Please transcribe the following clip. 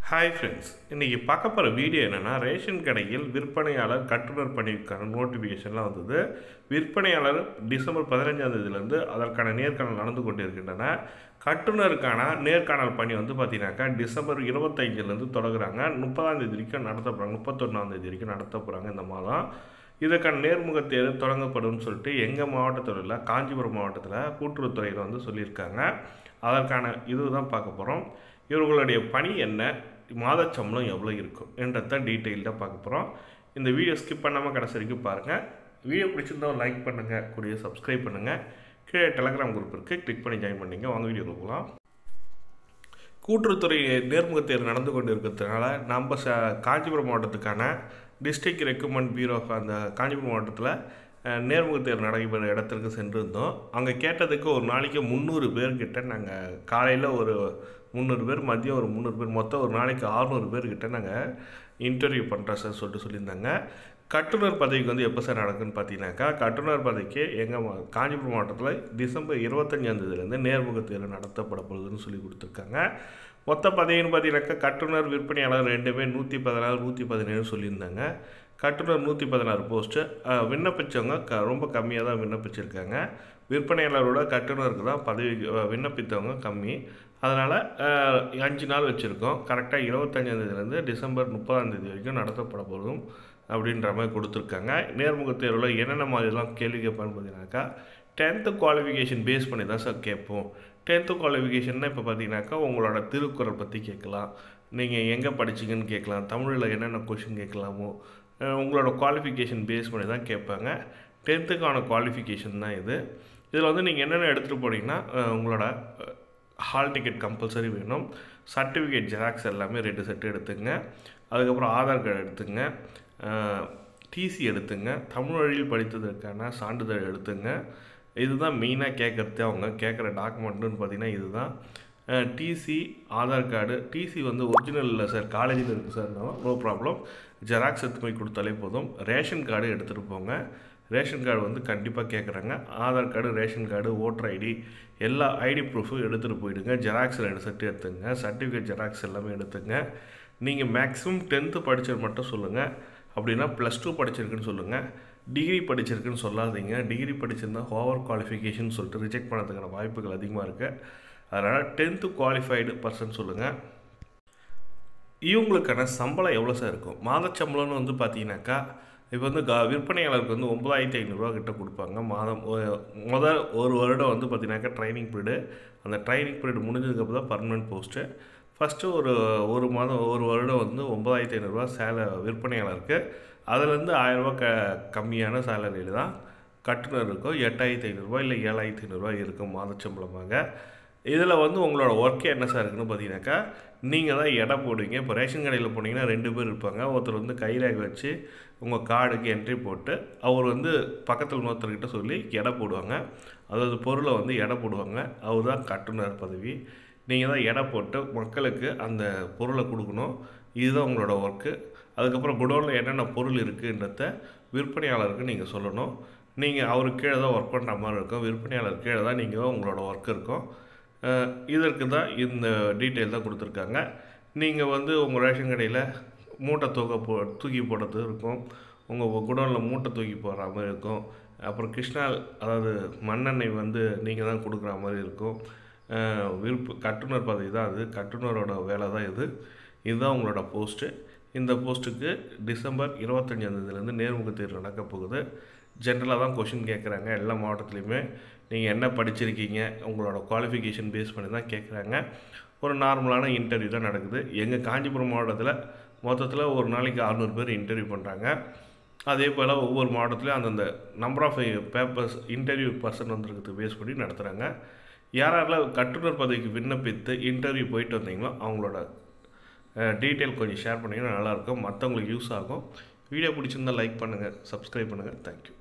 Hi friends, இன்றைக்கி பார்க்க போகிற வீடியோ என்னென்னா, ரேஷன் கடையில் விற்பனையாளர் கட்டுனர் பணிக்கான நோட்டிஃபிகேஷன்லாம் வந்தது. விற்பனையாளர் டிசம்பர் 15 அதற்கான நேர்காணல் நடந்து கொண்டிருக்கின்றன. கட்டுனருக்கான நேர்காணல் பணி பார்த்தீங்கன்னாக்கா டிசம்பர் 25 தொடங்குறாங்க. 30 வரைக்கும் நடத்த போகிறாங்க. 31 வரைக்கும் நடத்த போகிறாங்க இந்த மாதம். இதற்கான நேர்முக தேர்வு தொடங்கப்படும் சொல்லிட்டு எங்கள் மாவட்டத்தில் உள்ள காஞ்சிபுரம் மாவட்டத்தில் கூட்டுறவுத்துறையில் சொல்லியிருக்காங்க. அதற்கான இதுதான் பார்க்க போகிறோம். இவர்களுடைய பணி என்ன, மாத சம்பளம் எவ்வளோ இருக்கும் என்றதை டீட்டெயில்டாக பார்க்க போகிறோம். இந்த வீடியோ ஸ்கிப் பண்ணாமல் கடைசி வரைக்கும் பாருங்கள். வீடியோ பிடிச்சிருந்தா லைக் பண்ணுங்கள், கூடிய சப்ஸ்கிரைப் பண்ணுங்கள். கீழே டெலகிராம் குரூப் இருக்குது, கிளிக் பண்ணி ஜாயின் பண்ணிங்க. வாங்க வீடியோ போகலாம். கூட்டுறவுத்துறை நேர்முக தேர்வு நடந்து கொண்டு இருக்கிறதுனால நம்ம காஞ்சிபுரம் மாவட்டத்துக்கான டிஸ்ட்ரிக்ட் ரெக்ரூட்மெண்ட் பியூரோ அந்த காஞ்சிபுரம் மாவட்டத்தில் நேர்முக தேர்வு நடைபெற இடத்திற்கு சென்றிருந்தோம். அங்கே கேட்டதுக்கு ஒரு நாளைக்கு 300 பேர்கிட்ட நாங்கள் காலையில் ஒரு 300 பேர், மதியம் ஒரு 300 பேர், மொத்தம் ஒரு நாளைக்கு 600 பேர்கிட்ட நாங்கள் இன்டர்வியூ பண்ணுறோம் சார் சொல்லியிருந்தாங்க. கட்டுனர் பதவிக்கு எப்போ சார் நடக்குன்னு பார்த்தீங்கன்னாக்கா, கட்டுனர் பதவிக்கு எங்கள் காஞ்சிபுரம் மாவட்டத்தில் டிசம்பர் 25 நேர்முக தேர்வு நடத்தப்பட போகுதுன்னு சொல்லி கொடுத்துருக்காங்க. மொத்த பதவின்னு பார்த்தீங்கன்னாக்கா கட்டுனர் விற்பனையாளர் ரெண்டுமே 116 117 சொல்லியிருந்தாங்க. கட்டுனர் 116 போஸ்ட்டு. விண்ணப்பித்தவங்க ரொம்ப கம்மியாக தான் விண்ணப்பிச்சிருக்காங்க. விற்பனையாளரோட கட்டுனருக்கு தான் பதவி விண்ணப்பித்தவங்க கம்மி. அதனால் 5 நாள் வச்சுருக்கோம். கரெக்டாக 25 டிசம்பர் 30 வரைக்கும் நடத்தப்பட போதும் அப்படின்ற மாதிரி கொடுத்துருக்காங்க. நேர்முக தேர்வில் என்னென்ன மாதிரிலாம் கேள்வி கேட்பான்னு பார்த்தீங்கன்னாக்கா, 10th குவாலிஃபிகேஷன் பேஸ் பண்ணி தான் சார் கேட்போம். 10th குவாலிஃபிகேஷன்னா இப்போ பார்த்தீங்கன்னாக்கா உங்களோட திருக்குறள் பற்றி கேட்கலாம், நீங்கள் எங்கே படிச்சிங்கன்னு கேட்கலாம், தமிழில் என்னென்ன கொஷின் கேட்கலாமோ உங்களோட குவாலிஃபிகேஷன் பேஸ் பண்ணி தான் கேட்பாங்க. 10th குவாலிஃபிகேஷன் தான் இது. இதில் நீங்கள் என்னென்ன எடுத்துகிட்டு போனீங்கன்னா, உங்களோட ஹால் டிக்கெட் கம்பல்சரி வேணும். சர்டிஃபிகேட் ஜெராக்ஸ் எல்லாமே 2 செட்டு எடுத்துங்க. அதுக்கப்புறம் ஆதார் கார்டு எடுத்துங்க, டிசி எடுத்துங்க, தமிழ் வழியில் படித்ததற்கான சான்றிதழ் எடுத்துங்க. இதுதான் மெயினாக கேட்குறது. அவங்க கேட்குற டாக்குமெண்ட்டுன்னு பார்த்தீங்கன்னா இதுதான். TC, Aadhaar card. TC original இல்லை சார், காலேஜில் இருக்குது சார், நோ ப்ராப்ளம். ஜெராக்ஸ் எடுத்து போய் கொடுத்தாலே போதும். ரேஷன் கார்டு எடுத்துகிட்டு போங்க. ரேஷன் கார்டு கண்டிப்பாக கேட்குறாங்க. Aadhaar card, ration card, voter ID, எல்லா ஐடி ப்ரூஃபும் எடுத்துகிட்டு போயிடுங்க. ஜெராக்ஸ் 2 செட்டு எடுத்துங்க. சர்டிஃபிகேட் ஜெராக்ஸ் எல்லாமே எடுத்துங்க. நீங்கள் மேக்ஸிமம் 10th படித்தது மட்டும் சொல்லுங்கள். அப்படின்னா +2 படிச்சிருக்குன்னு சொல்லுங்கள். டிகிரி படிச்சிருக்குன்னு சொல்லாதீங்க. டிகிரி படிச்சிருந்தா ஓவர் குவாலிஃபிகேஷன் சொல்லிட்டு ரிஜெக்ட் பண்ணுறதுக்கான வாய்ப்புகள் அதிகமாக இருக்குது. அதனால் 10th குவாலிஃபைடு பர்சன் சொல்லுங்கள். இவங்களுக்கான சம்பளம் எவ்வளோ சார் இருக்கும்? மாத சம்பளம்னு பார்த்தீங்கன்னாக்கா, இப்போ விற்பனையாளருக்கு 9500 கிட்ட கொடுப்பாங்க மாதம். முதல் ஒரு வருடம் பார்த்தீங்கன்னாக்கா ட்ரைனிங் பீரியடு. அந்த ட்ரைனிங் பீரியட் முடிஞ்சதுக்கப்புறம் தான் பர்மனெண்ட் போஸ்ட்டு. ஃபஸ்ட்டு ஒரு மாதம் ஒரு வருடம் 9500 விற்பனையாளருக்கு. அதுலேருந்து 1000 கம்மியான சேலரியில் தான் கட்டுனர் இருக்கும். 8500 இல்லை 7500 இருக்கும் மாத சம்பளமாக. இதில் உங்களோட ஒர்க்கே என்ன சார் இருக்குன்னு பார்த்தீங்கன்னாக்கா, நீங்கள் தான் எடை போடுவீங்க. இப்போ ரேஷன் கடையில் போனீங்கன்னா 2 பேர் இருப்பாங்க. ஒருத்தர் கைரேகை வச்சு உங்கள் கார்டுக்கு என்ட்ரி போட்டு அவர் பக்கத்தில் இன்னொருத்தர்கிட்ட சொல்லி எடை போடுவாங்க. அதாவது பொருளை எடை போடுவாங்க. அவர் தான் கட்டுனர் பதவி. நீங்கள் தான் எடை போட்டு மக்களுக்கு அந்த பொருளை கொடுக்கணும். இதுதான் உங்களோட ஒர்க்கு. அதுக்கப்புறம் குடோனில் என்னென்ன பொருள் இருக்குன்றத விற்பனையாளருக்கு நீங்கள் சொல்லணும். நீங்கள் அவருக்கு கீழே தான் ஒர்க் பண்ணுற மாதிரி இருக்கும். விற்பனையாளர் கீழே தான் நீங்கள் உங்களோட ஒர்க் இருக்கும். இதற்கு தான் இந்த டீட்டெயில் தான் கொடுத்துருக்காங்க. நீங்கள் உங்கள் ரேஷன் கடையில் மூட்டை தூக்கி போடுறது இருக்கும். உங்கள் குடோனில் மூட்டை தூக்கி போடுற மாதிரி இருக்கும். அப்புறம் கிருஷ்ணா, அதாவது மண்ணெண்ணெய் நீங்கள் தான் கொடுக்குற மாதிரி இருக்கும். கட்டுனர் பதவி தான் அது. கட்டுனரோட வேலை தான் இது. இதுதான் உங்களோட போஸ்ட்டு. இந்த போஸ்ட்டுக்கு டிசம்பர் 25 நேர்முக தேர்வு நடக்க போகுது. ஜென்ரலாக தான் கொஷின் கேட்குறாங்க எல்லா மாவட்டத்துலேயுமே. நீங்கள் என்ன படிச்சிருக்கீங்க, உங்களோட குவாலிஃபிகேஷன் பேஸ் பண்ணி தான் கேட்குறாங்க. ஒரு நார்மலான இன்டர்வியூ தான் நடக்குது. எங்கள் காஞ்சிபுரம் மாவட்டத்தில் மொத்தத்தில் ஒரு நாளைக்கு 600 பேர் இன்டர்வியூ பண்ணுறாங்க. அதே போல் ஒவ்வொரு மாவட்டத்துலேயும் அந்தந்த number of papers interview person வந்துருக்கிறது பேஸ் பண்ணி நடத்துகிறாங்க. யாரெல்லாம் கட்டுனர் பதவிக்கு விண்ணப்பித்து இன்டர்வியூ போயிட்டு வந்தீங்களோ அவங்களோட டீட்டெயில் கொஞ்சம் ஷேர் பண்ணிங்கன்னா நல்லாயிருக்கும். மற்றவங்களுக்கு யூஸ் ஆகும். வீடியோ பிடிச்சிருந்தால் லைக் பண்ணுங்கள், சப்ஸ்கிரைப் பண்ணுங்கள். தேங்க்யூ.